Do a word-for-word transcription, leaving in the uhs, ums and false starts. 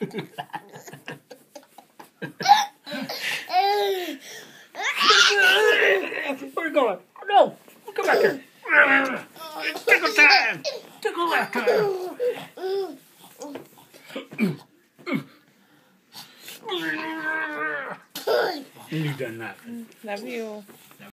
Where are you going? No! Come back here! It's tickle time! Tickle that time! You've done nothing. Love you.